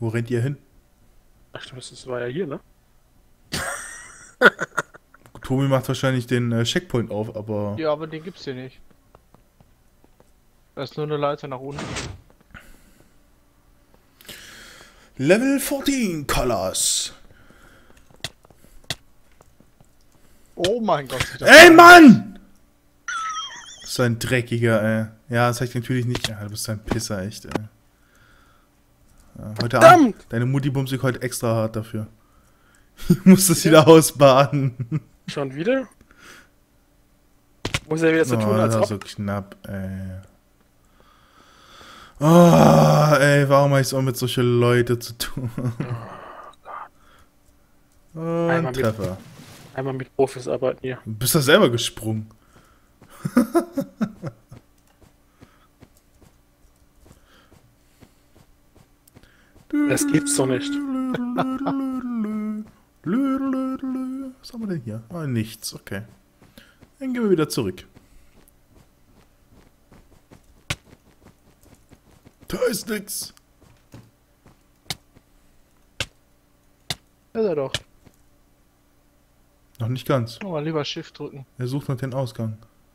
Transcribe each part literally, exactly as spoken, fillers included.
Wo rennt ihr hin? Ach, das war ja hier, ne? Tobi macht wahrscheinlich den äh, Checkpoint auf, aber... Ja, aber den gibt's hier nicht. Da ist nur eine Leiter nach unten. Level vierzehn Colors. Oh mein Gott. Ey, Mann! So ein dreckiger, ey. Ja, das sag ich natürlich nicht. Ja, du bist ein Pisser, echt, ey. Ja, heute Abend. Deine Mutti bumst sich heute extra hart dafür. Ich muss das wieder ausbaden. Schon wieder? Muss er wieder zu Oh, tun, als das war ob. so knapp, ey. Oh, ey, warum habe ich es auch mit solchen Leuten zu tun? Oh, Und Einmal mit- Treffer. Einmal mit Profis arbeiten hier. Du bist da selber gesprungen. Das gibt's doch nicht. Was haben wir denn hier? Ah, nichts, okay. Dann gehen wir wieder zurück. Da ist nix. Da ist er doch. Noch nicht ganz. Oh, mal lieber Shift drücken. Er sucht noch den Ausgang.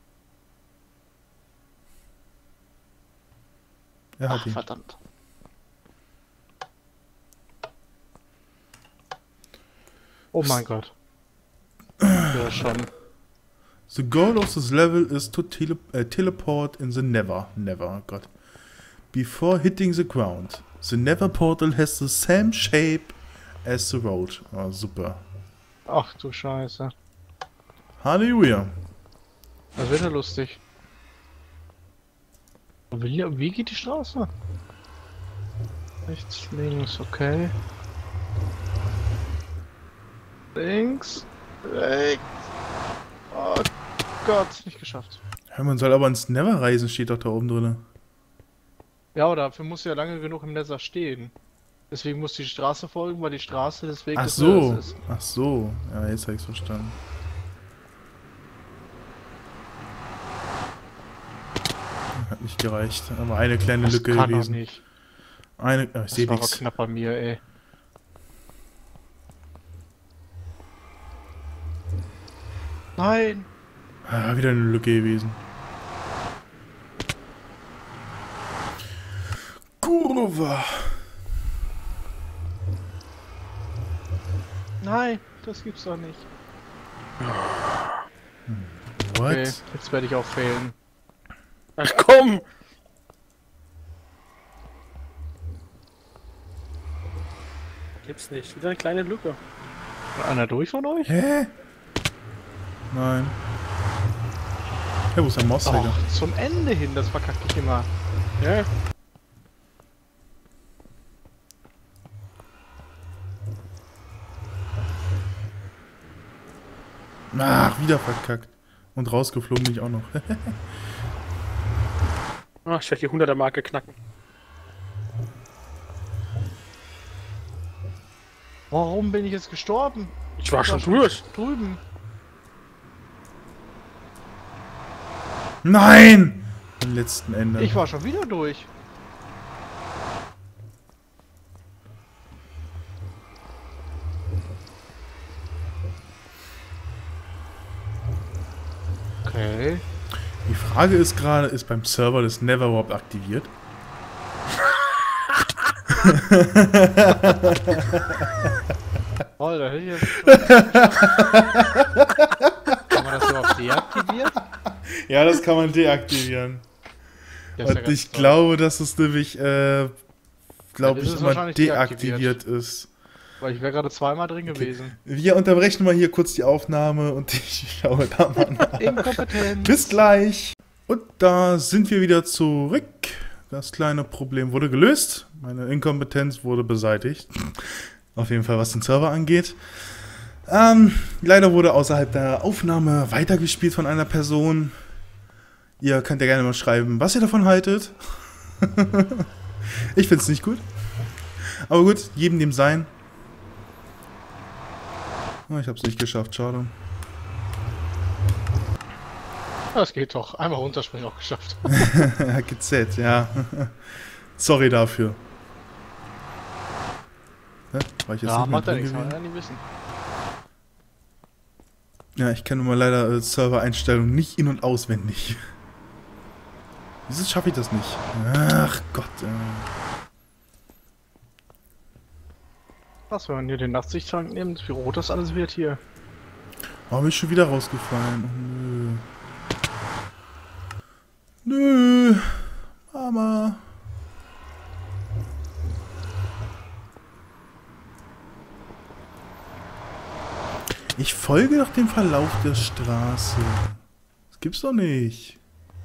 Er hat Ach, ihn. verdammt. Oh mein Gott. Ja, schon. The goal of this level is to tele uh, teleport in the Never. Never, Gott. Before hitting the ground. The Never portal has the same shape as the road. Oh, super. Ach du Scheiße. Halleluja. Das wird ja lustig. Wie, wie geht die Straße? Rechts, links, okay. Links, rechts. Oh Gott, nicht geschafft. Ja, man soll aber ins Never reisen, steht doch da oben drin. Ja, aber dafür muss ja lange genug im Nether stehen. Deswegen muss die Straße folgen, weil die Straße des Weges Ach des so. Nethers ist. Ach so. Ja, jetzt habe ich's verstanden. Hat nicht gereicht. Aber eine kleine Das Lücke kann doch gewesen. nicht. Eine. Oh, ich Das sehe war aber nichts. knapp bei mir, ey. Nein! Ah, wieder eine Lücke gewesen. Kurva. Nein, das gibt's doch nicht. What? Okay, jetzt werde ich auch fehlen. Ach komm! Gibt's nicht. Wieder eine kleine Lücke. Einer durch von euch? Hä? Nein. Hey, wo ist der Oh, Mauszeiger? zum Ende hin, das verkacke ich immer. Ja. Ach, wieder verkackt. Und rausgeflogen bin ich auch noch. Ah, ich werde die hunderter Marke knacken. Warum bin ich jetzt gestorben? Ich war schon Ich durch. Drüben. Nein! Am letzten Ende. Ich war schon wieder durch. Okay. Die Frage ist gerade, ist beim Server das Never überhaupt aktiviert? Oh, da hätte ich jetzt schon Kann man das überhaupt deaktivieren? Ja, das kann man deaktivieren. Das ist ja Und ganz ich toll. glaube, dass es nämlich, äh, glaube Dann ist ich, es immer wahrscheinlich deaktiviert ist. Weil ich wäre gerade zweimal drin gewesen. Wir unterbrechen mal hier kurz die Aufnahme und ich schaue da mal nach. Inkompetent. Bis gleich. Und da sind wir wieder zurück. Das kleine Problem wurde gelöst. Meine Inkompetenz wurde beseitigt. Auf jeden Fall, was den Server angeht. Ähm, leider wurde außerhalb der Aufnahme weitergespielt von einer Person. Ihr könnt ja gerne mal schreiben, was ihr davon haltet. Ich finde es nicht gut. Aber gut, jedem dem sein. Oh, ich habe es nicht geschafft, schade. Das geht doch. Einmal runterspringen auch geschafft. G Z, ja. Sorry dafür. Hä? War ich jetzt Ja, nicht mehr macht ja drin nichts, kann man gewesen? ja nicht wissen. Ja, ich kenne mal leider äh, Server-Einstellungen nicht in- und auswendig. Wieso schaffe ich das nicht? Ach Gott. Äh. Was, wenn man hier den Nachtsichttank nimmt, wie rot das alles wird hier. Warum bin ich schon wieder rausgefallen? Oh, nö. Nö. Mama. Ich folge doch dem Verlauf der Straße. Das gibt's doch nicht.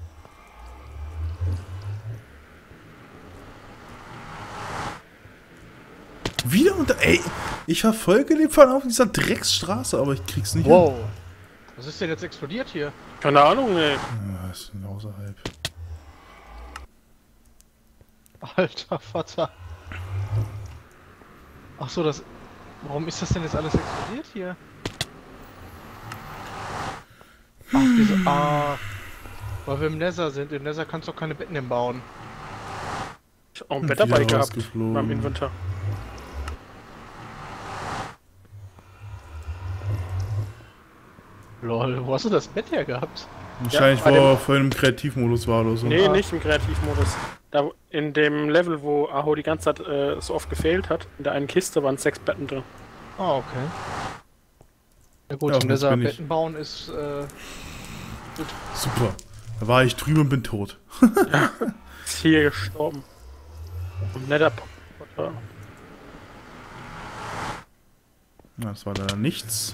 Wieder unter... Ey, ich verfolge den Verlauf dieser Drecksstraße, aber ich krieg's nicht hin. Wow. Was ist denn jetzt explodiert hier? Keine Ahnung, ey. Ja, ist außerhalb. Alter Vater. Ach so, das... Warum ist das denn jetzt alles explodiert hier? Ach, diese... Ah... Weil wir im Nether sind. Im Nether kannst du doch keine Betten mehr bauen. Ich hab auch ein Und Bett dabei wieder gehabt. rausgeflogen. Beim Inventar. Lol, wo hast du das Bett her gehabt? Wahrscheinlich, Ja, bei wo dem- er vorhin im Kreativmodus war oder so. Nee, Ah. nicht im Kreativmodus. Da wo- in dem Level, wo Aho die ganze Zeit äh, so oft gefehlt hat, in der einen Kiste waren sechs Betten drin. Ah, okay. Ja gut, Ja, im jetzt Nether bin ich- Betten bauen ist... Äh, Super. Da war ich drüben und bin tot. Ist hier gestorben. Im Nether-Portal. Ja, das war da nichts.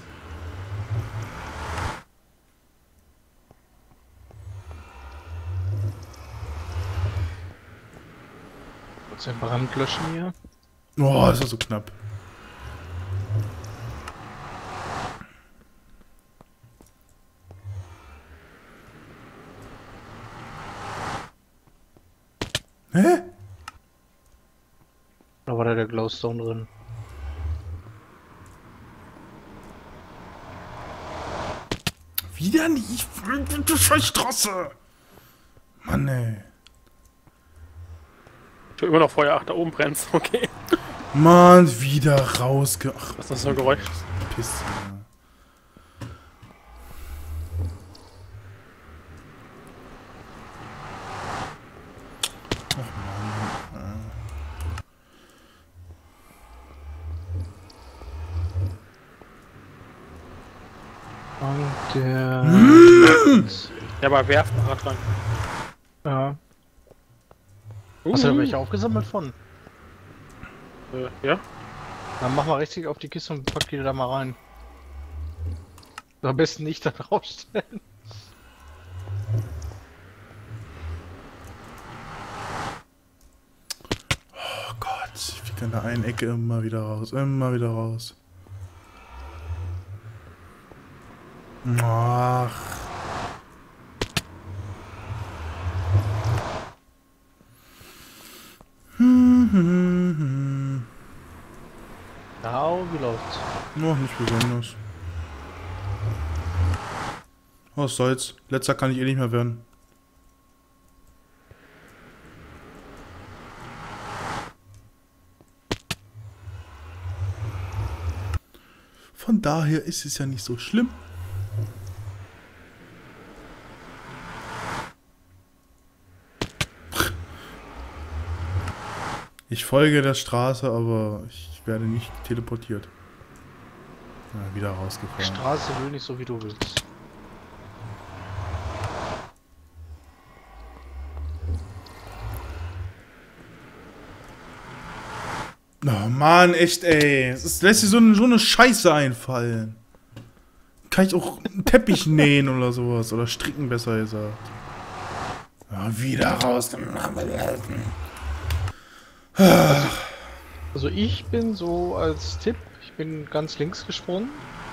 kurz den Brand löschen hier. Oh, das war so knapp. Hä? Da war da der Glowstone drin. Wieder nicht. Du Scheißstraße. Mann, ey. Ich hab immer noch Feuer. Ach, da oben brennt's. Okay. Mann, wieder rausge... Ach, Was ist das für ein Geräusch? Piss. Ach Mann. Und der... Ja, aber werft mal dran. ja. Uh, Hast du da welche aufgesammelt von? äh, ja? Dann mach mal richtig auf die Kiste und pack die da mal rein. Am besten nicht da draufstellen. Oh Gott, ich fliege an der einen Ecke immer wieder raus. Immer wieder raus. Ach. Hm, hm, hm. Ja, wie läuft's? Noch nicht besonders. Was soll's? Letzter kann ich eh nicht mehr werden. Von daher ist es ja nicht so schlimm. Ich folge der Straße, aber ich werde nicht teleportiert. Ja, wieder Die rausgefallen. Straße will nicht so, wie du willst. Oh Mann, echt ey. Es ist, lässt sich so eine, so eine Scheiße einfallen. Kann ich auch einen Teppich nähen oder sowas. Oder stricken, besser gesagt. Ja, wieder raus. Also ich bin so als Tipp, ich bin ganz links gesprungen,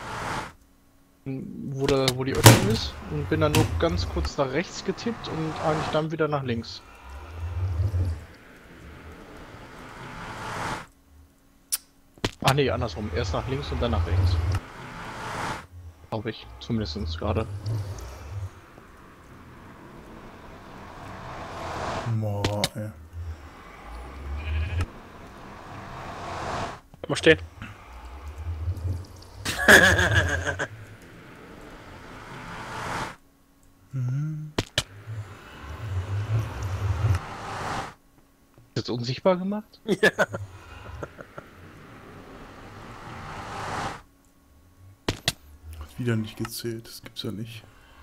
wo, da, wo die Öffnung ist, und bin dann nur ganz kurz nach rechts getippt und eigentlich dann wieder nach links. Ach nee, andersrum. Erst nach links und dann nach rechts. Glaube ich, zumindest gerade. Boah, ey. Bleib mal stehen. Mhm. Jetzt unsichtbar gemacht? Ja. Hat wieder nicht gezählt, das gibt's ja nicht.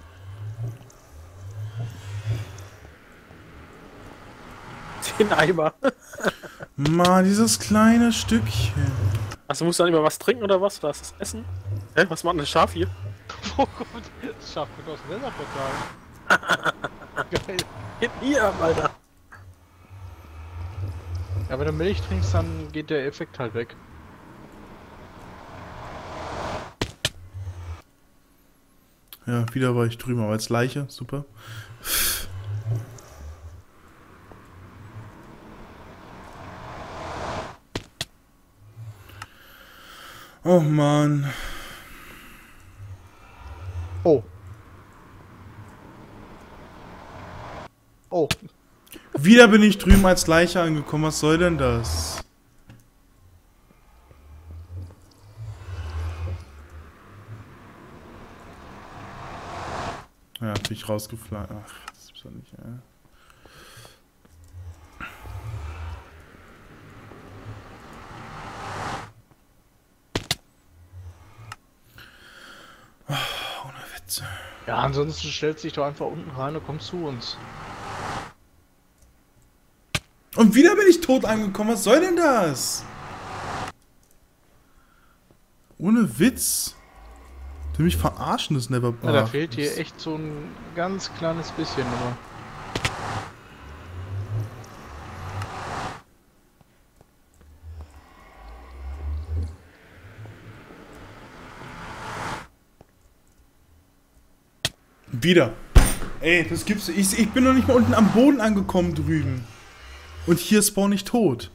Den Eimer. Mann, dieses kleine Stückchen. Also musst du dann immer was trinken oder was? Oder ist das Essen? Hä? Was macht denn das Schaf hier? Oh Gott, das Schaf kommt aus dem Netherportal. Geil. Geht nie ab, Alter. Ja, wenn du Milch trinkst, dann geht der Effekt halt weg. Ja, wieder war ich drüben, aber als Leiche, super. Oh Mann. Oh. Oh. Wieder bin ich drüben als Leiche angekommen, was soll denn das? Ja, bin ich rausgeflogen. Ach, das ist doch nicht, ja. Oh, ohne Witze. Ja, ansonsten stellst du dich doch einfach unten rein und kommst zu uns. Und wieder bin ich tot angekommen, was soll denn das? Ohne Witz. Du mich verarschen, das Never. Ja, da Ach, fehlt dir das- echt so ein ganz kleines bisschen nur. Wieder. Ey, das gibt's. Ich, ich bin noch nicht mal unten am Boden angekommen drüben. Und hier spawn ich tot.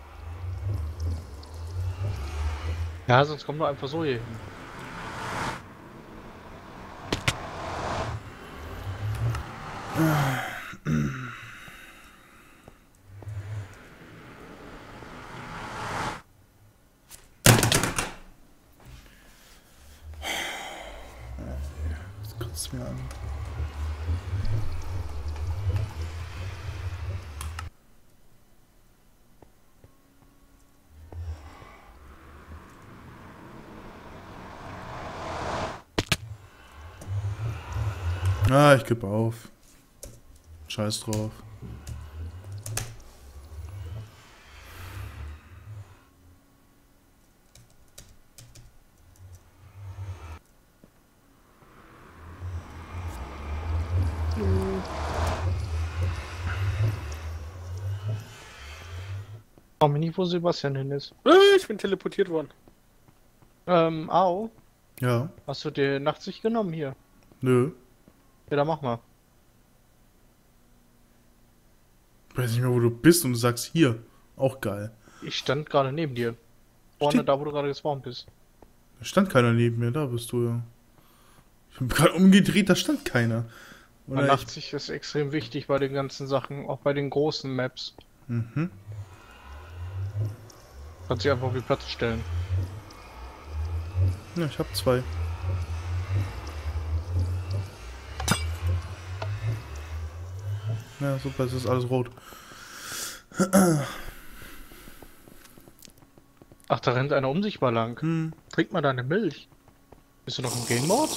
Ja, sonst kommen wir einfach so hier hin. Das kotzt mir an. Ah, ich gebe auf. Scheiß drauf. Frag mich nicht, wo Sebastian hin ist. Äh, Ich bin teleportiert worden. Ähm, au. Ja, Hast du dir Nachtsicht genommen hier? nö. Ja, dann mach mal. Ich weiß nicht mehr, wo du bist und du sagst hier. Auch geil. Ich stand gerade neben dir. Vorne, Steht- da wo du gerade gespawnt bist. Da stand keiner neben mir, da bist du ja. Ich bin gerade umgedreht, da stand keiner. Und Oder ich, Nachtsicht ist extrem wichtig bei den ganzen Sachen, auch bei den großen Maps. mhm. Kannst dich einfach auf die Platte stellen. Ja, ich hab zwei. Ja, super, es ist alles rot. Ach, da rennt einer unsichtbar lang. Hm. Trink mal deine Milch. Bist du noch im Game Mode?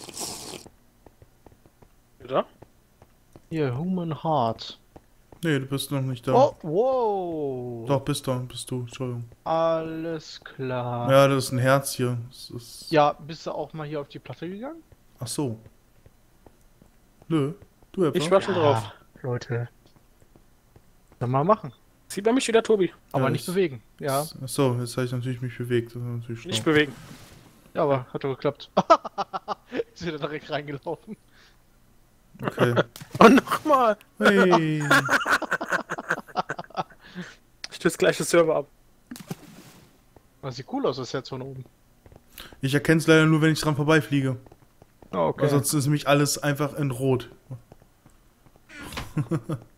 Oder? Hier, Human Heart. Nee, du bist noch nicht da. Oh, wow. Doch, bist da, bist du, Entschuldigung. Alles klar. Ja, das ist ein Herz hier. Das ist... Ja, bist du auch mal hier auf die Platte gegangen? Ach so. Nö, du etwa? Ich war schon drauf. Leute. Dann mal machen. Sieht man mich wieder, Tobi? Aber Ja, nicht das- bewegen. Ja. Ach so, jetzt habe ich natürlich mich bewegt. Das ist natürlich Nicht schlau. bewegen. Ja, aber hat doch geklappt. Ist wieder direkt reingelaufen. Okay. Und nochmal. Hey. Stürzt gleich das Server ab. Das sieht cool aus, das Herz von oben. Ich erkenne es leider nur, wenn ich dran vorbeifliege. Ah, okay. Ansonsten ist nämlich alles einfach in Rot.